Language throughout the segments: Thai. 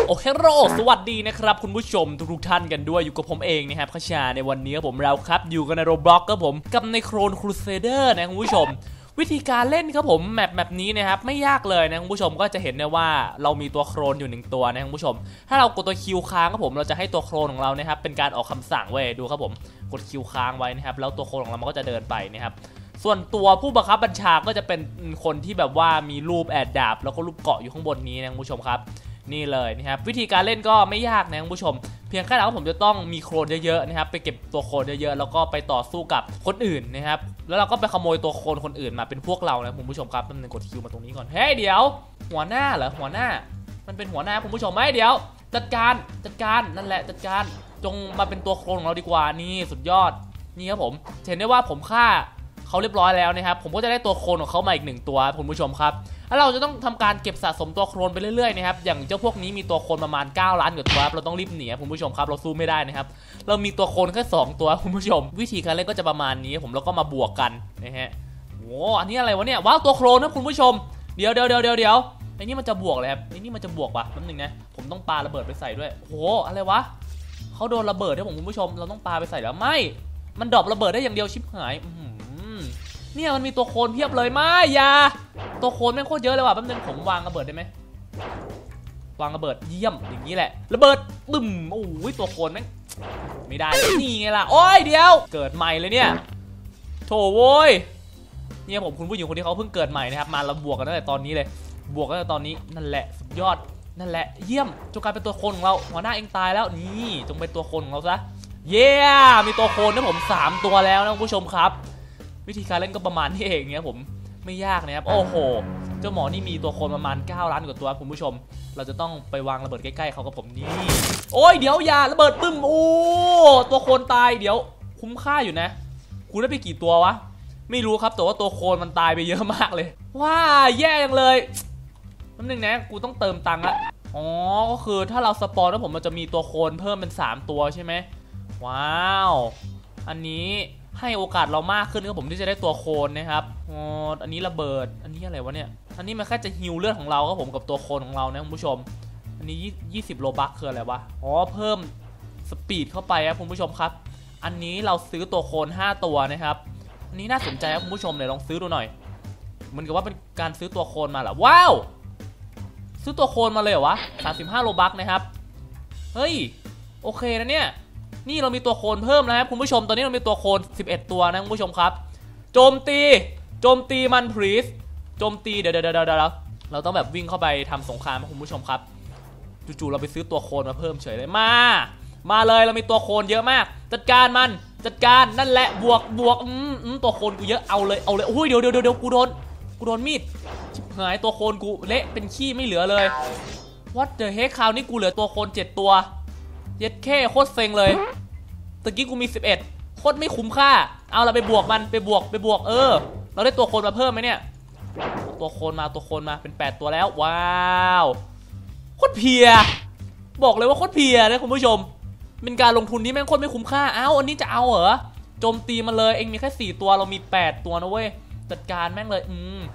โอเคสวัสดีนะครับคุณผู้ชมทุกท่านกันด้วยอยู่กับผมเองนะครับขชาในวันนี้ผมเราครับอยู่กันในโรบล็อกครับผมกับในโครนครูเซเดอร์นะคุณผู้ชมวิธีการเล่นครับผมแมปนี้นะครับไม่ยากเลยนะคุณผู้ชมก็จะเห็นได้ว่าเรามีตัวโครนอยู่1ตัวนะคุณผู้ชมถ้าเรากดตัวคิวค้างครับผมเราจะให้ตัวโครนของเรานะครับเป็นการออกคำสั่งไว้ดูครับผมกดคิวค้างไว้นะครับแล้วตัวโครนของเรามันก็จะเดินไปนะครับส่วนตัวผู้บังคับบัญชาก็จะเป็นคนที่แบบว่ามีรูปแอดดาบแล้วก็รูปเกาะอยู่ข้างบนนี้นะคุณผู้ชมครับนี่เลยนะครับวิธีการเล่นก็ไม่ยากนะคุณผู้ชมเพียงแค่เราผมจะต้องมีโครนเยอะๆนะครับไปเก็บตัวโครนเยอะๆแล้วก็ไปต่อสู้กับคนอื่นนะครับแล้วเราก็ไปขโมยตัวโครนคนอื่นมาเป็นพวกเรานะคุณผู้ชมครับมันกดคิวมาตรงนี้ก่อนเฮ้ยเดี๋ยวหัวหน้าเหรอหัวหน้ามันเป็นหัวหน้าคุณผู้ชมไหมเดี๋ยวจัดการนั่นแหละจัดการจงมาเป็นตัวโครนของเราดีกว่านี่สุดยอดนี่ครับผมเห็นได้ว่าผมฆ่าเขาเรียบร้อยแล้วนะครับผมก็จะได้ตัวโครนของเขามาอีก1ตัวคุณผู้ชมครับแล้วเราจะต้องทำการเก็บสะสมตัวโครนไปเรื่อยๆนะครับอย่างเจ้าพวกนี้มีตัวโครนประมาณ9 ล้านกว่าตัวเราต้องรีบหนีคุณผู้ชมครับเราสู้ไม่ได้นะครับเรามีตัวโครนแค่2ตัวคุณผู้ชมวิธีการเล่นก็จะประมาณนี้ผมแล้วก็มาบวกกันนะฮะโอ้อันนี้อะไรวะเนี่ยว้าวตัวโครนนะคุณผู้ชมเดี๋ยวไอ้นี่มันจะบวกเลยครับไอ้นี่มันจะบวกปะแป๊บนึงนะผมต้องปาระเบิดไปใส่ด้วยโอ้อะไรวะเขาโดนระเบิดด้วยคุณผู้ชมเราต้องปาไปใส่แล้วไม่มันดรอประเบิดได้อย่างเดียวชิบหายเนี่ยมันมีตัวโคลนเพียบเลยไม่ยาตัวโคลนแม่งโคตรเยอะเลยว่ะแป๊บนึงผมวางระเบิดได้ไหมวางระเบิดเยี่ยมอย่างนี้แหละระเบิดบึ้มโอ้ยตัวโคลนแม่งไม่ได้นี่ไงล่ะโอ้ยเดี๋ยวเกิดใหม่เลยเนี่ยโถโว้ยเนี่ยผมคุณผู้หญิงคนที่เขาเพิ่งเกิดใหม่นะครับมาเราบวกกันตั้งแต่ตอนนี้เลยบวกกันตั้งแต่ตอนนี้นั่นแหละสุดยอดนั่นแหละเยี่ยมจงกลายเป็นตัวโคลนของเราหัวหน้าเองตายแล้วนี่จงเป็นตัวโคลนของเราซะเย้มีตัวโคลนนะผม3ตัวแล้วนะคุณผู้ชมครับวิธีการเล่นก็ประมาณนี้เองเนี่ยผมไม่ยากนะครับโอ้โหเจ้าหมอนี่มีตัวโคลนประมาณ9 ล้านกว่าตัวคุณผู้ชมเราจะต้องไปวางระเบิดใกล้ๆเขากับผมนี่โอ้ยเดี๋ยวอย่าระเบิดปึ้มโอ้ตัวโคลนตายเดี๋ยวคุ้มค่าอยู่นะคุณได้ไปกี่ตัววะไม่รู้ครับแต่ว่าตัวโคลนมันตายไปเยอะมากเลยว้าแย่จังเลยนั่นนึงนะกูต้องเติมตังค์ละอ๋อก็คือถ้าเราสปอนแล้วผมมันจะมีตัวโคลนเพิ่มเป็น3ตัวใช่ไหมว้าวอันนี้ให้โอกาสเรามากขึ้นครับผมที่จะได้ตัวโคลนนะครับอ๋ออันนี้ระเบิดอันนี้อะไรวะเนี่ยอันนี้มันแค่จะฮิวเลือดของเราครับผมกับตัวโคลนของเรานะคุณผู้ชมอันนี้20 โลบัคคืออะไรวะอ๋อเพิ่มสปีดเข้าไปครับคุณผู้ชมครับอันนี้เราซื้อตัวโคลน5ตัวนะครับอันนี้น่าสนใจครับคุณผู้ชมเลยลองซื้อดูหน่อยเหมือนกับว่าเป็นการซื้อตัวโคลนมาเหรอว้าวซื้อตัวโคลนมาเลยเหรอวะ35 โลบัคนะครับเฮ้ยโอเคนะเนี่ยนี่เรามีตัวโคลนเพิ่มแล้วครับคุณผู้ชมตอนนี้เรามีตัวโคลน11ตัวนะคุณผู้ชมครับโจมตีมันพรีสโจมตีเดี๋ยวเราต้องแบบวิ่งเข้าไปทำสงครามคุณผู้ชมครับจู่ๆเราไปซื้อตัวโคลนมาเพิ่มเฉยเลยมาเลยเรามีตัวโคลนเยอะมากจัดการมันจัดการนั่นแหละบวกตัวโคลนกูเยอะเอาเลยโอ้ยเดี๋ยวกูโดนมีดชิบหายตัวโคลนกูเละเป็นขี้ไม่เหลือเลย What the heck คราวนี้กูเหลือตัวโคลน7ตัวเย็ดแค่โคตรเซ็งเลยตะกี้กูมี11โคตรไม่คุ้มค่าเอาเราไปบวกมันไปบวกเราได้ตัวโคลนมาเพิ่มไหมเนี่ยตัวโคลนมาเป็น8ตัวแล้วว้าวโคตรเพียบอกเลยว่าโคตรเพียนะคุณผู้ชมเป็นการลงทุนที่แม่งโคตรไม่คุ้มค่าอันนี้จะเอาเหรอโจมตีมันเลยเองมีแค่4ตัวเรามี8ตัวนะเว้ยจัดการแม่งเลย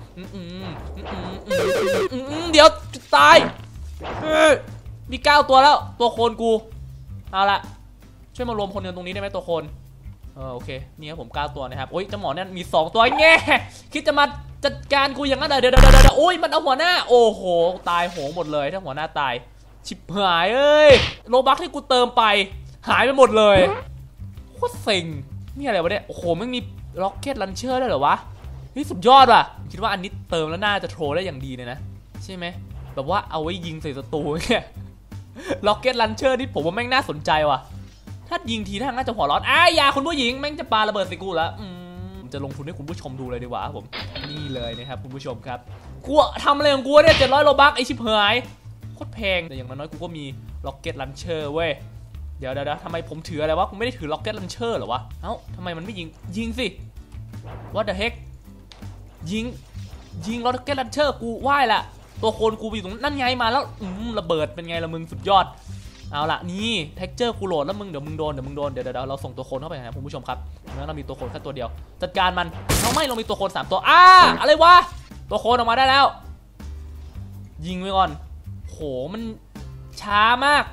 เดี๋ยวตายมี9ตัวแล้วตัวโคลนกูเอาละช่วยมารวมคนกันตรงนี้ได้ไหมตัวโคลนโอเคนี่ครับผม9ตัวนะครับโอ้ยเจ้าหมอเนี่ยมี2ตัวแง่คิดจะมาจัดการกูอย่างนั้นเดี๋ยวโอ้ยมันเอาหัวหน้าโอ้โหตายโหงหมดเลยถ้าหัวหน้าตายชิบหายโลบัคที่กูเติมไปหายไปหมดเลยโคตรเซ็งนี่อะไรวะเนี่ยโอ้โหไม่มีร็อกเก็ตลันเชอร์ได้เหรอวะนี่สุดยอดว่ะคิดว่าอันนี้เติมแล้วน่าจะโทรได้อย่างดีเลยนะใช่ไหมแบบว่าเอาไว้ยิงใส่ศัตรูเนี่ยล็อกเก็ตลันเชอร์นี่ผมว่าแม่งน่าสนใจว่ะถ้ายิงทีท่าน่าจะหัวร้อนอย่าคุณผู้หญิงแม่งจะปาระเบิดใส่กูแล้วผมจะลงทุนให้คุณผู้ชมดูเลยดีกว่าผมนี่เลยนะครับคุณผู้ชมครับกูทำอะไรของกูเนี่ย700 โลบัคไอชิบหายโคตรแพงแต่อย่างน้อยกูก็มีล็อกเก็ตลันเชอร์เว้ยเดี๋ยวทำไมผมถืออะไรวะกูไม่ได้ถือล็อกเก็ตลันเชอร์หรอวะทำไมมันไม่ยิงสิ What the heck ยิงล็อกเก็ตลันเชอร์กูไหว้ละตัวโคลนกูอยู่ตรงนั่นไงมาแล้วระเบิดเป็นไงละมึงสุดยอดเอาละนี่เท็กเจอร์กูโหลดแล้วมึงเดี๋ยวมึงโดนเดี๋ยวเราส่งตัวโคลนเข้าไปนะคุณผู้ชมครับแล้วเรามีตัวโคลนแค่ตัวเดียวจัดการมันเรามีตัวโคลน3ตัวอะไรวะตัวโคลนออกมาได้แล้วยิงไว้ก่อนโหมันช้ามาก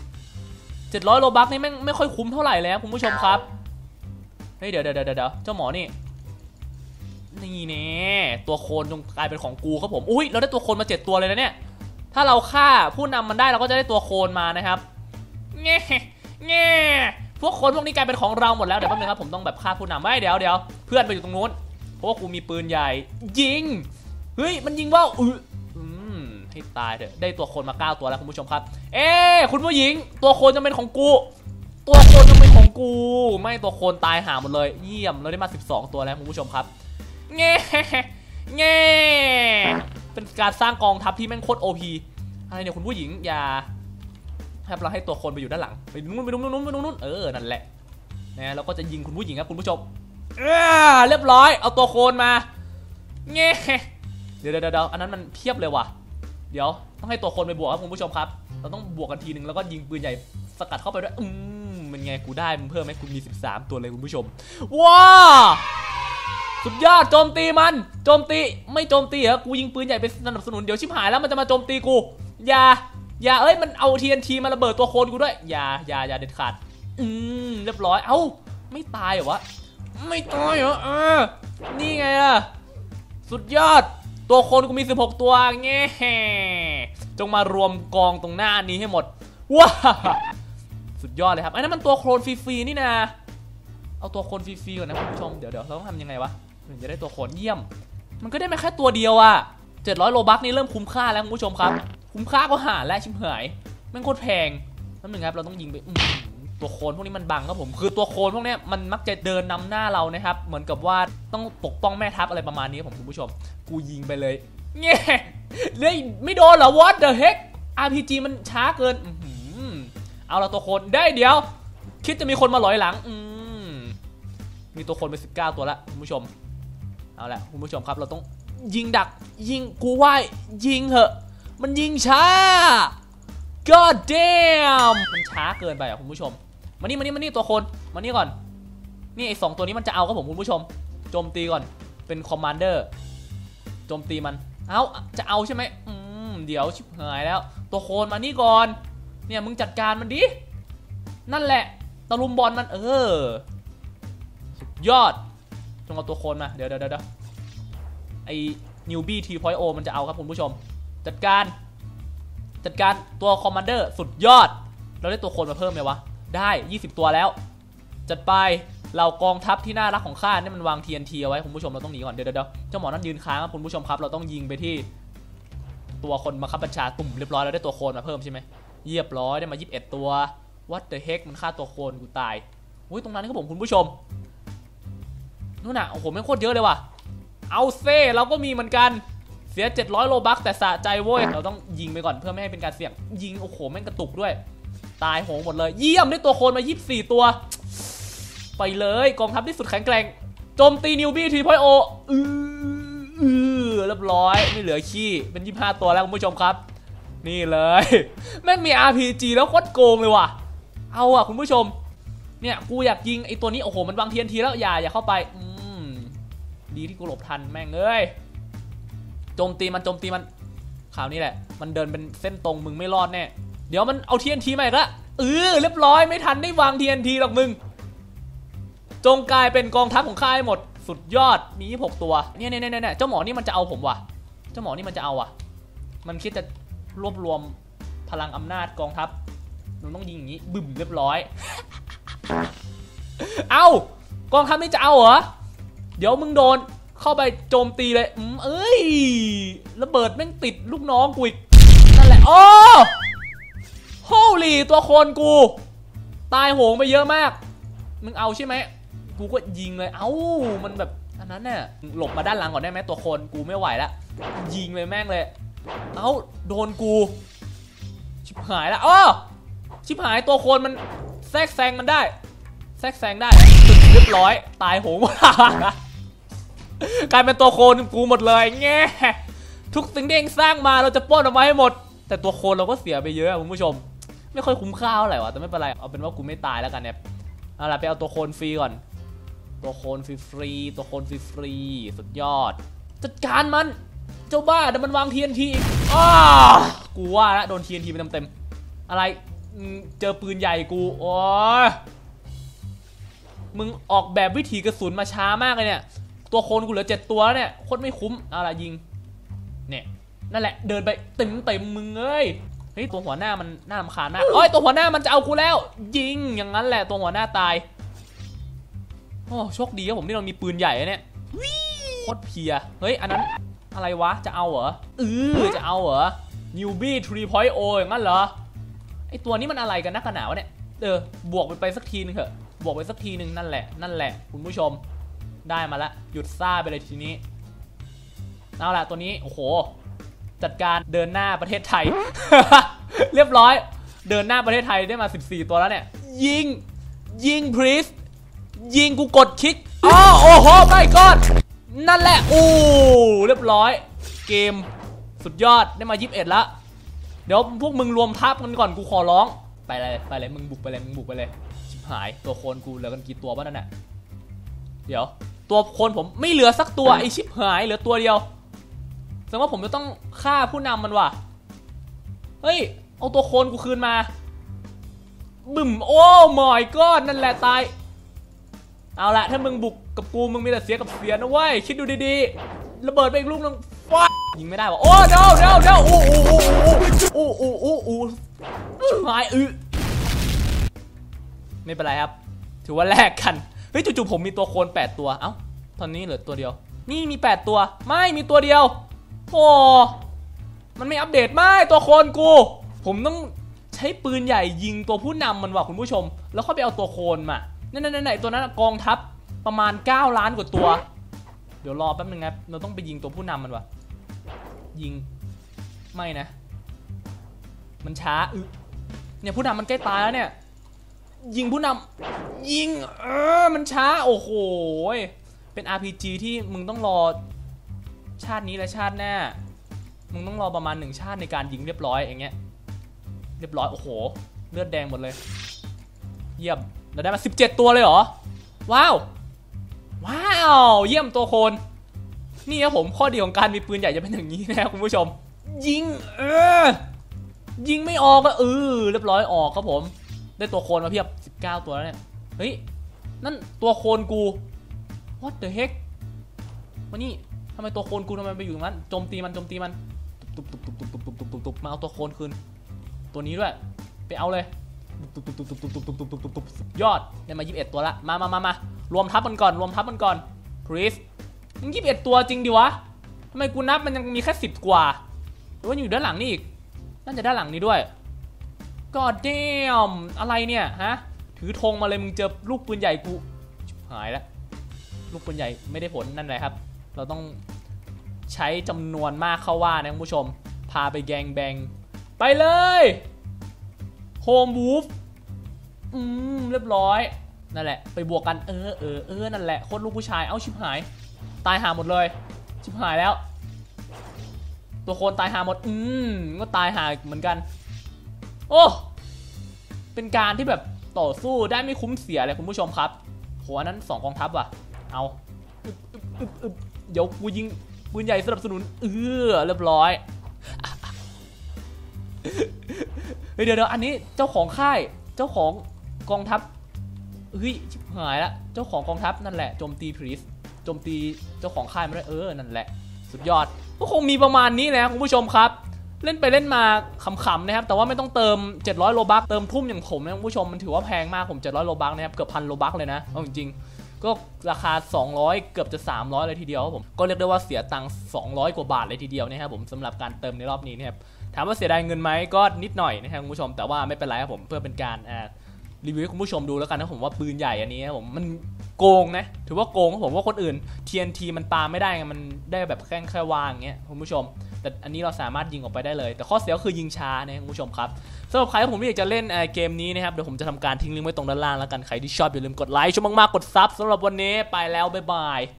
700โลบัคนี่แม่งไม่ค่อยคุ้มเท่าไหร่แล้วคุณผู้ชมครับเฮ้ยเดี๋ยวเจ้าหมอนี่แน่ตัวโคลนจงกลายเป็นของกูครับผมอุ้ยเราได้ตัวโคลนมา7ตัวเลยนะเนี่ยถ้าเราฆ่าผู้นำมันได้เราก็จะได้ตัวโคลนมานะครับแง่พวกคนพวกนี้กลายเป็นของเราหมดแล้วเดี๋ยวแป๊บนึงครับผมต้องแบบฆ่าผู้นำไม่เดี๋ยวเพื่อนไปอยู่ตรงนู้นเพราะว่ากูมีปืนใหญ่ยิงเฮ้ยมันยิงว่าให้ตายเถอะได้ตัวโคลนมา9ตัวแล้วคุณผู้ชมครับคุณผู้หญิงตัวโคลนจะเป็นของกูตัวโคลนจะเป็นของกูไม่ตัวโคลนตายหาหมดเลยเยี่ยมเราได้มา12ตัวแล้วคุณผู้ชมครับแง่เป็นการสร้างกองทัพที่แม่งโคตร OP อะไรเนี่ยคุณผู้หญิงอย่าให้เราให้ตัวโคลนไปอยู่ด้านหลังไปนู้นนั่นแหละนะเราก็จะยิงคุณผู้หญิงครับคุณผู้ชมเรียบร้อยเอาตัวโคลนมาแง่เดี๋ยวอันนั้นมันเพียบเลยว่ะเดี๋ยวต้องให้ตัวโคลนไปบวกครับคุณผู้ชมครับเราต้องบวกกันทีนึงแล้วก็ยิงปืนใหญ่สกัดเข้าไปด้วยเป็นไงกูได้มึงเพิ่มไหมกูมี13ตัวเลยคุณผู้ชมว้าสุดยอดโจมตีมันโจมตีไม่โจมตีเหรอกูยิงปืนใหญ่ไปสนับสนุนเดี๋ยวชิบหายแล้วมันจะมาโจมตีกูอย่ามันเอา TNT มาระเบิดตัวโคลนกูด้วยอย่าเด็ดขาดเรียบร้อยไม่ตายเหรอวะไม่ตายเหรอนี่ไงล่ะสุดยอดตัวโคลนกูมี16ตัวแง่จงมารวมกองตรงหน้านี้ให้หมดว้าสุดยอดเลยครับไอ้นั่นมันตัวโคลนฟรีๆนี่นะเอาตัวโคลนฟรีๆก่อนนะคุณผู้ชมเดี๋ยวเราต้องทำยังไงวะถึงจะได้ตัวโคลนเยี่ยมมันก็ได้มาแค่ตัวเดียวอะ700โลบัคนี่เริ่มคุ้มค่าแล้วคุณผู้ชมครับคุ้มค่าก็หาและชิมหายแม่งโคตรแพงนั่นหนึ่งครับเราต้องยิงไปตัวโคลนพวกนี้มันบังครับผมคือตัวโคลนพวกนี้มันมักจะเดินนำหน้าเรานะครับเหมือนกับว่าต้องปกป้องแม่ทัพอะไรประมาณนี้ผมคุณผู้ชมกูยิงไปเลยเงี้ยเลยไม่โดนเหรอ what the heck RPG มันช้าเกินเอาละตัวโคลนได้เดี๋ยวคิดจะมีคนมาหลอยหลังมีตัวโคลนไป19ตัวแล้วคุณผู้ชมเอาละคุณผู้ชมครับเราต้องยิงดักยิงกูไหวยิงเหอะมันยิงช้า God damn มันช้าเกินไปอ่ะคุณผู้ชมมานี่ตัวคนมานี่ก่อนนี่ไอ้2ตัวนี้มันจะเอาครับผมคุณผู้ชมโจมตีก่อนเป็นคอมมานเดอร์โจมตีมันจะเอาใช่ไหมเดี๋ยวชิบหายแล้วตัวโคนมานี่ก่อนเนี่ยมึงจัดการมันดินั่นแหละตะลุมบอลมันสุดยอดจงเอาตัวโคนมาเดี๋ยวไอ้นิวบี้ทีพอยโอมันจะเอาครับคุณผู้ชมจัดการตัวคอมมานเดอร์สุดยอดเราได้ตัวโคนมาเพิ่มไหมวะได้20ตัวแล้วจัดไปเรากองทัพที่น่ารักของข้านี่มันวาง TNT เอาไว้คุณผู้ชมเราต้องหนีก่อนเดี๋ยวเจ้าหมอนั้นยืนค้างครับคุณผู้ชมครับเราต้องยิงไปที่ตัวคนบังคับบัญชาตุ่มเรียบร้อยเราได้ตัวโคนมาเพิ่มใช่ไหมเรียบร้อยได้มา21ตัว What the heck มันฆ่าตัวโคนกูตายอุ้ยตรงนั้นครับผมคุณผู้ชมนู่นน่ะโอ้โหไม่โคตรเยอะเลยว่ะเอาเซ่เราก็มีเหมือนกันเสีย700โลบัคแต่สะใจโว้ยเราต้องยิงไปก่อนเพื่อไม่ให้เป็นการเสี่ยงยิงโอ้โหแม่งกระตุกด้วยตายโหงหมดเลยเยี่ยมได้ตัวโคนมา24ตัวไปเลยกองทัพที่สุดแข็งแกร่งโจมตีนิวบี้ทีพอยโอเรียบร้อยไม่เหลือขี้เป็น25ตัวแล้วคุณผู้ชมครับนี่เลยแม่งมี RPG แล้วโคตรโกงเลยว่ะเอาอ่ะคุณผู้ชมเนี่ยกูอยากยิงไอ้ตัวนี้โอ้โหมันวาง TNT แล้วอย่าเข้าไปดีที่กูหลบทันแม่งเอ้ยโจมตีมันคราวนี้แหละมันเดินเป็นเส้นตรงมึงไม่รอดแน่เดี๋ยวมันเอา TNT มาอีกละเรียบร้อยไม่ทันได้วาง TNT หรอกมึงจงกลายเป็นกองทัพของข้าให้หมดสุดยอดมี26ตัวเนี่ยเจ้าหมอนี่มันจะเอาผมว่ะเจ้าหมอนี่มันจะเอาว่ะมันคิดจะรวบรวมพลังอำนาจกองทัพมึงต้องยิงอย่างนี้บึ้มเรียบร้อยเอากองทัพนี่จะเอาเหรอเดี๋ยวมึงโดนเข้าไปโจมตีเลยระเบิดแม่งติดลูกน้องกูอีกนั่นแหละโอ้โฮลี่ตัวโคนกูตายโหงไปเยอะมากมึงเอาใช่ไหมกูก็ยิงเลยมันแบบอันนั้นเนี่ยหลบมาด้านหลังก่อนได้ไหมตัวโคนกูไม่ไหวแล้วยิงเลยแม่งเลยโดนกูชิบหายแล้วชิบหายตัวโคนมันแทรกแซงมันได้เรียบร้อยตายโหงกลายเป็นตัวโคนกูหมดเลยแง่ทุกสิ่งที่เองสร้างมาเราจะป้อนออกมาให้หมดแต่ตัวโคนเราก็เสียไปเยอะคุณผู้ชมไม่ค่อยคุ้มค่าเท่าไหร่วะแต่ไม่เป็นไรเอาเป็นว่ากูไม่ตายแล้วกันเนี่ยเอาล่ะไปเอาตัวโคนฟรีก่อนตัวโคนฟรีตัวโคนฟรีสุดยอดจัดการมันเจ้าบ้าแต่มันวาง TNT อีกกูว่าแล้วโดน TNT ไปเต็มอะไรเจอปืนใหญ่กูโอ้ยมึงออกแบบวิถีกระสุนมาช้ามากเลยเนี่ยตัวโคนกูเหลือ7ตัวแล้วเนี่ยโคตรไม่คุ้มอะไรยิงเนี่ยนั่นแหละเดินไปเต็มมึงเฮ้ยตัวหัวหน้ามันน่ารำคาญมากตัวหัวหน้ามันจะเอากูแล้วยิงอย่างนั้นแหละตัวหัวหน้าตายโอ้โชคดีครับผมที่เรามีปืนใหญ่เนี่ยโคตรเพียเฮ้ยอันนั้นอะไรวะจะเอาเหรอจะเอาเหรอ Newbie 3.0 อย่างนั้นเหรอไอตัวนี้มันอะไรกันนักหนาวะเนี่ยบวกไปสักทีนึงเถอะบวกไปสักทีนึงนั่นแหละคุณผู้ชมได้มาละหยุดซ่าไปเลยทีนี้เอาละตัวนี้โอ้โหจัดการเดินหน้าประเทศไทย เรียบร้อยเดินหน้าประเทศไทยได้มา14ตัวแล้วเนี่ยยิงพรีสยิงกูกดคลิกโอ้โหไม่กอดนั่นแหละเรียบร้อยเกมสุดยอดได้มา21แล้วเดี๋ยวพวกมึงรวมทัพกันก่อนกูขอร้องไปเลยมึงบุกไปเลยชิบหายตัวโคนกูเหลือกันกี่ตัวบ้างนั่นน่ะเดี๋ยวตัวโคนผมไม่เหลือสักตัวไอชิบหายเหลือตัวเดียวแสดงว่าผมจะต้องฆ่าผู้นำมันว่ะเฮ้ยเอาตัวโคนกูคืนมาบึ้มโอ้หมอยก้อนนั่นแหละตายเอาละถ้ามึงบุกกับกูมึงมีแต่เสียกับเสียนะเว้ยคิดดูดีๆระเบิดไปอีกลูกนึงฟ้ายิงไม่ได้ว่ะโอ้เดาหายไม่เป็นไรครับถือว่าแลกกันเฮ้ยจู่ๆผมมีตัวโคน8ตัวเอ้าตอนนี้เหลือตัวเดียวนี่มี8ตัวไม่มีตัวเดียวโอ้มันไม่อัปเดตไม่ตัวโคนกูผมต้องใช้ปืนใหญ่ยิงตัวผู้นำมันว่ะคุณผู้ชมแล้วค่อยไปเอาตัวโคนมาไหนตัวนั้นกองทัพประมาณ9 ล้านกว่าตัวเดี๋ยวรอแป๊บนึงครับเราต้องไปยิงตัวผู้นำมันว่ะยิงไม่นะมันช้าเนี่ยผู้นำมันใกล้ตายแล้วเนี่ยยิงผู้นำยิงมันช้าโอ้โหเป็น RPG ที่มึงต้องรอชาตินี้และชาติหน้ามึงต้องรอประมาณ1 ชาติในการยิงเรียบร้อยอย่างเงี้ยเรียบร้อยโอ้โหเลือดแดงหมดเลยเยี่ยมเราได้มา17ตัวเลยเหรอว้าวเยี่ยมตัวโคนนี่ครับผมข้อดีของการมีปืนใหญ่จะเป็นอย่างนี้นะคุณผู้ชมยิงยิงไม่ออกก็เรียบร้อยออกครับผมได้ตัวโคนมาเพียบ19ตัวแล้วเนี่ยเฮ้ยนั่นตัวโคนกู what the heck มานี่ทำไมตัวโคนกูทำไมไปอยู่ตรงนั้นโจมตีมันตุบมาเอาตัวโคนคืนตัวนี้ด้วยไปเอาเลยยอดได้มา21ตัวละมารวมทัพมันก่อนพรีสมึง21ตัวจริงดิวะทำไมกูนับมันยังมีแค่10 กว่าหรือว่าอยู่ด้านหลังนี่อีกน่าจะด้านหลังนี้ด้วยก็เดมอะไรเนี่ยฮะถือธงมาเลยมึงเจอลูกปืนใหญ่กูหายแล้วลูกปืนใหญ่ไม่ได้ผลนั่นแหละครับเราต้องใช้จำนวนมากเข้าว่านะคุณผู้ชมพาไปแกงแบงไปเลยโฮมวูฟเรียบร้อยนั่นแหละไปบวกกันนั่นแหละโคตรลูกผู้ชายเอ้าชิบหายตายหาหมดเลยชิบหายแล้วตัวโคนตายหาหมดก็ตายหาเหมือนกันโอ้เป็นการที่แบบต่อสู้ได้ไม่คุ้มเสียเลยคุณผู้ชมครับโหอันนั้น2 กองทัพว่ะเอาเดี๋ยวกูยิงปืนใหญ่สนับสนุนเรียบร้อยเดี๋ยวอันนี้เจ้าของค่ายเจ้าของกองทัพชิบหายละเจ้าของกองทัพนั่นแหละโจมตีพรีสโจมตีเจ้าของค่ายมาด้วยนั่นแหละสุดยอดก็คงมีประมาณนี้นะคุณผู้ชมครับเล่นไปเล่นมาขำๆนะครับแต่ว่าไม่ต้องเติม700 โลบัคเติมทุ่มอย่างผมนะคุณผู้ชมมันถือว่าแพงมากผม700 โลบัคนะครับเกือบ1,000 โลบัคเลยนะเอาจริงๆก็ราคา200เกือบจะ300เลยทีเดียวครับผมก็เรียกได้ว่าเสียตังค์200 กว่าบาทเลยทีเดียวนะครับผมสำหรับการเติมในรอบนี้นะครับถามว่าเสียดายเงินไหมก็นิดหน่อยนะครับคุณผู้ชมแต่ว่าไม่เป็นไรครับผมเพื่อเป็นการรีวิวให้คุณผู้ชมดูแล้วกันนะผมว่าปืนใหญ่อันนี้ครับผมมันโกงนะถือว่าโกงครับผมว่าคนอื่น TNT มันปาไม่ได้ไงมันได้แบบแค่วางอย่างเงี้ยคุณผู้ชมแต่อันนี้เราสามารถยิงออกไปได้เลยแต่ข้อเสียก็คือยิงช้านะคุณผู้ชมครับสำหรับใครที่ผมอยากจะเล่นเกมนี้นะครับเดี๋ยวผมจะทำการทิ้งลิงก์ไว้ตรงด้านล่างแล้วกันใครที่ชอบอย่าลืมกดไลค์ชมมากๆกดซับสำหรับวันนี้ไปแล้วบ๊ายบาย